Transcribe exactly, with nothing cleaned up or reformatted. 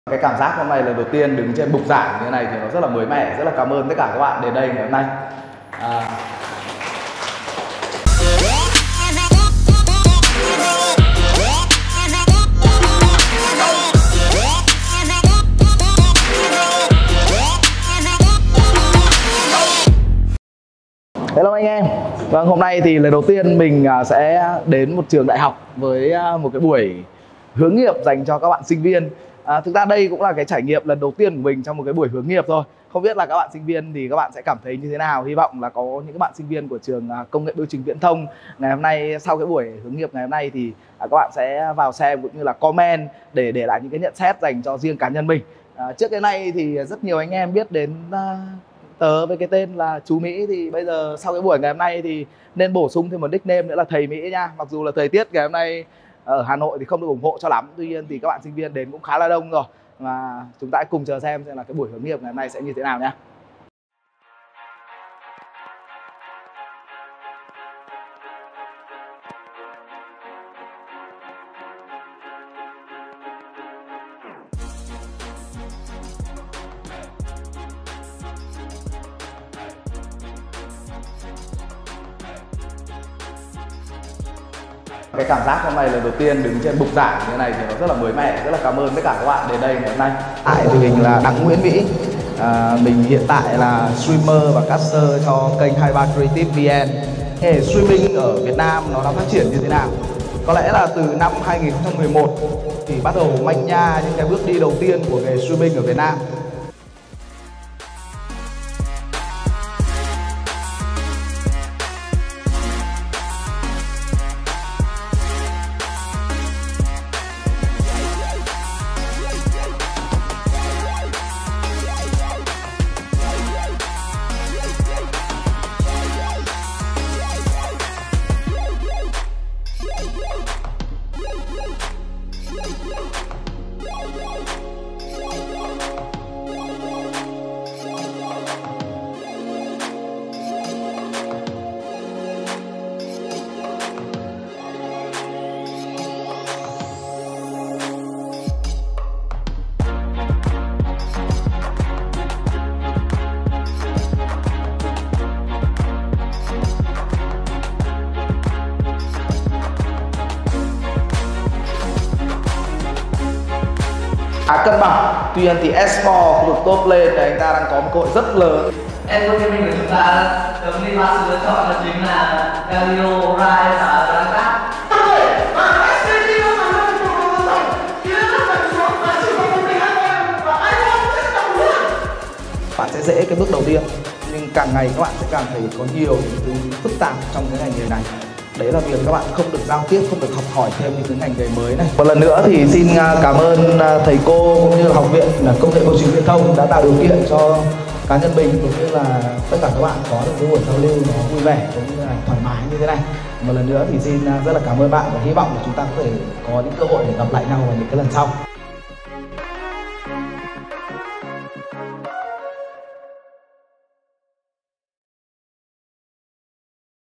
Cái cảm giác hôm nay lần đầu tiên đứng trên bục giảng như thế này thì nó rất là mới mẻ. Rất là cảm ơn tất cả các bạn đến đây ngày hôm nay. À... Hello anh em. Vâng, hôm nay thì lần đầu tiên mình sẽ đến một trường đại học với một cái buổi hướng nghiệp dành cho các bạn sinh viên. À, thực ra đây cũng là cái trải nghiệm lần đầu tiên của mình trong một cái buổi hướng nghiệp thôi. Không biết là các bạn sinh viên thì các bạn sẽ cảm thấy như thế nào. Hy vọng là có những các bạn sinh viên của trường Công nghệ Bưu chính Viễn thông ngày hôm nay, sau cái buổi hướng nghiệp ngày hôm nay thì các bạn sẽ vào xem cũng như là comment để để lại những cái nhận xét dành cho riêng cá nhân mình. À, trước cái này thì rất nhiều anh em biết đến uh, tớ với cái tên là chú Mỹ, thì bây giờ sau cái buổi ngày hôm nay thì nên bổ sung thêm một nickname nữa là thầy Mỹ nha. Mặc dù là thời tiết ngày hôm nay ở Hà Nội thì không được ủng hộ cho lắm, tuy nhiên thì các bạn sinh viên đến cũng khá là đông rồi, và chúng ta hãy cùng chờ xem xem là cái buổi hướng nghiệp ngày hôm nay sẽ như thế nào nhé. Cái cảm giác hôm nay lần đầu tiên đứng trên bục giảng như thế này thì nó rất là mới mẻ. Rất là cảm ơn tất cả các bạn đến đây ngày hôm nay. Tại thì mình là Đặng Nguyễn Mỹ, à, mình hiện tại là streamer và caster cho kênh hai ba Creative vê en. Nghề streaming ở Việt Nam nó đã phát triển như thế nào? Có lẽ là từ năm hai nghìn không trăm mười một thì bắt đầu manh nha những cái bước đi đầu tiên của nghề streaming ở Việt Nam. À, cân bằng, tuy nhiên thì Esport không được tốt lên thì anh ta đang có một cơ hội rất lớn. Esport Gaming của chúng ta tấm đi ba sự lựa chọn là chính là Galio, Rai và Dragap. Bạn sẽ dễ cái bước đầu tiên, nhưng càng ngày các bạn sẽ càng thấy có nhiều thứ phức tạp trong cái ngành nghề này. Đấy là việc các bạn không được giao tiếp, không được học hỏi thêm những cái ngành nghề mới này. Một lần nữa thì xin cảm ơn thầy cô cũng như là Học viện Công nghệ Bưu chính Viễn thông đã tạo điều kiện cho cá nhân mình cũng như là tất cả các bạn có được cái buổi giao lưu nó vui vẻ cũng như là thoải mái như thế này. Một lần nữa thì xin rất là cảm ơn bạn và hy vọng là chúng ta có thể có những cơ hội để gặp lại nhau vào những cái lần sau.